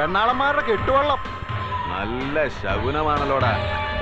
പെണ്ണാളന്മാരുടെ കെട്ടുവള്ളം നല്ല ശകുനമാണല്ലോടാ.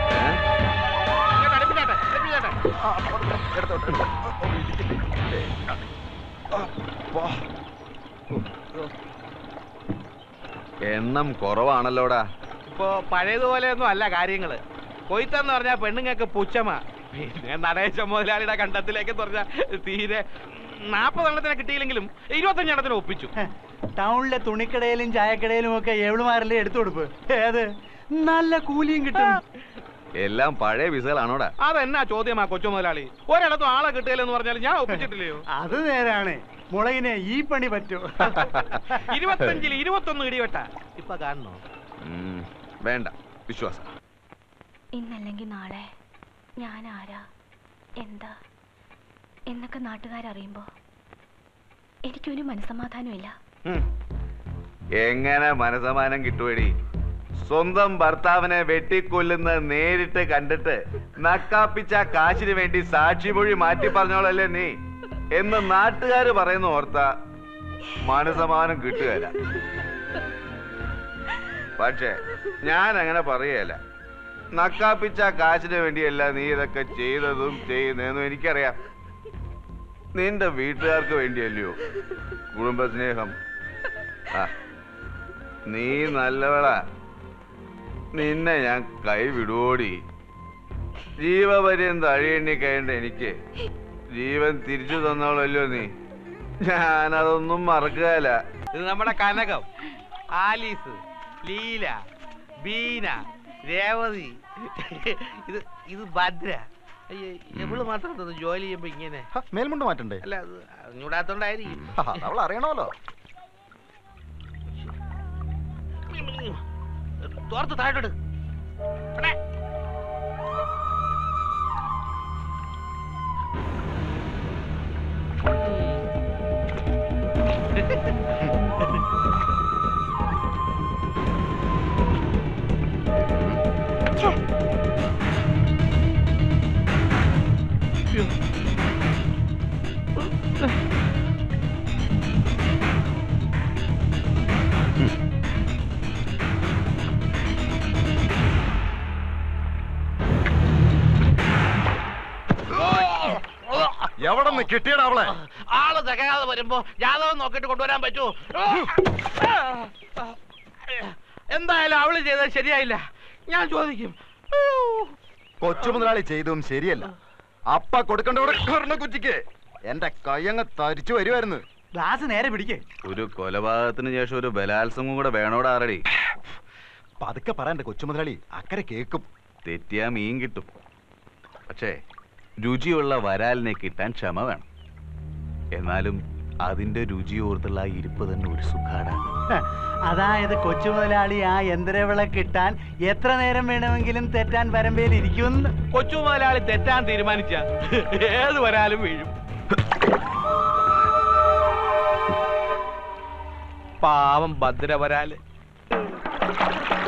എണ്ണം കുറവാണല്ലോടാ. ഇപ്പൊ പഴയതുപോലെയൊന്നും അല്ല കാര്യങ്ങള്. കൊയ്ത്തെന്ന് പറഞ്ഞാൽ പെണ്ണുങ്ങൾക്ക് പുച്ഛമാ. പിന്നെ നടേശ മുതലാളിയുടെ കണ്ടത്തിലേക്ക് പറഞ്ഞാൽ തീരെ 40 എണ്ണത്തിനെ കിട്ടിയില്ലെങ്കിലും 25 എണ്ണത്തിന് ഒപ്പിച്ചു. ടൗണിലെ തുണിക്കടയിലും ചായക്കടയിലും ഒക്കെ എവളുമാരല്ലേ എടുത്തു കൊടുപ്പ്. ഏത് നല്ല കൂലിയും കിട്ടും. എല്ലാം പഴയ വിസകളാണോടാ? അതെന്നാ ചോദ്യമാ കൊച്ചു മുതലാളി. ഒരിടത്തും ആളെ കിട്ടിയില്ലെന്ന് പറഞ്ഞാൽ ഞാൻ ഒപ്പിച്ചിട്ടില്ലയോ? അത് നേരാണ്. മുളകിനെ ഈ പണി പറ്റൂ. 25-ൽ 21 ഇടിവെട്ട ഇപ്പൊ കാണണോ? വേണ്ട, വിശ്വാസം. ഇന്നല്ലെങ്കിൽ നാളെ ഞാൻ ആരാ എന്താ എന്നൊക്കെ നാട്ടുകാരറിയുമ്പോ എനിക്കൊരു മനസ്സമാധാനമില്ല. എങ്ങനെ മനസ്സമാനം കിട്ടുവേടി? സ്വന്തം ഭർത്താവിനെ വെട്ടിക്കൊല്ലുന്ന നേരിട്ട് കണ്ടിട്ട് നക്കാപ്പിച്ച കാശിന് വേണ്ടി സാക്ഷിമൊഴി മാറ്റി പറഞ്ഞോളല്ലേ നീ എന്ന് നാട്ടുകാര് പറയുന്ന ഓർത്ത മനസ്സമാനം കിട്ടുകയില്ല. പക്ഷെ ഞാൻ അങ്ങനെ പറയുകയല്ല. നക്കാപ്പിച്ച കാശിന് വേണ്ടിയല്ല നീ ഇതൊക്കെ ചെയ്തതും ചെയ്യുന്നതെന്നും എനിക്കറിയാം. നിന്റെ വീട്ടുകാർക്ക് വേണ്ടിയല്ലയോ കുടുംബസ്നേഹം. നീ നല്ലവളാ. നിന്നെ ഞാൻ കൈവിടുവോടി. ജീവപര്യന്തം അഴിയെണ്ണി കഴിയേണ്ട എനിക്ക് ജീവൻ തിരിച്ചു തന്നോളല്ലോ നീ. ഞാനതൊന്നും മറക്കുകയല്ല. ഇത് നമ്മുടെ കനകം, ആലീസ്, ലീല, ബീന, രേവതി, ഇത് ഭദ്ര. എവള് മാത്രം ജോലി ചെയ്യുമ്പോ ഇങ്ങനെ മേൽമുണ്ട് മാറ്റണ്ടേ? അല്ല, അത് അറിഞ്ഞൂടാത്തോണ്ടായിരിക്കും. അവൾ അറിയണമല്ലോ. തോർത്ത് താഴോട്ട്. എവിടെ നിന്ന് കിട്ടിയടാ അവളെ? ആള് തികയാതെ വരുമ്പോ ജാതകം നോക്കിട്ട് കൊണ്ടുവരാൻ പറ്റുമോ? എന്തായാലും അവള് ചെയ്തത് ശരിയായില്ല. ഞാൻ ചോദിക്കും. കൊച്ചു മുതലാളി ചെയ്തതും ശരിയല്ല. അപ്പ കൊടുക്കേണ്ട കുറ്റിക്ക് എന്റെ കയ്യങ്ങ് തരിച്ചു വരുമായിരുന്നു. ഗ്ലാസ് നേരെ പിടിക്കേ. ഒരു കൊലപാതകത്തിന് ശേഷം ഒരു ബലാത്സംഗം കൂടെ വേണോടാ ആറടി. പതുക്കെ പറയണ്ട കൊച്ചു മുതലാളി, അക്കരെ കേക്കും. തെറ്റിയാ മീൻ കിട്ടും. പക്ഷേ രുചിയുള്ള വരാലിനെ കിട്ടാൻ ക്ഷമ വേണം. എന്നാലും അതിന്റെ രുചി ഓർത്തുള്ള ഇരിപ്പ് തന്നെ ഒരു സുഖാടാ. അതായത് കൊച്ചു മുതലാളി ആ യന്ത്രവിള കിട്ടാൻ എത്ര നേരം വേണമെങ്കിലും തെറ്റാൻ വരമ്പേൽ ഇരിക്കുമെന്ന്. കൊച്ചു മുതലാളി തെറ്റാൻ തീരുമാനിച്ച ഏത് വരാലും വീഴും. പാവം ഭദ്ര വരാല്.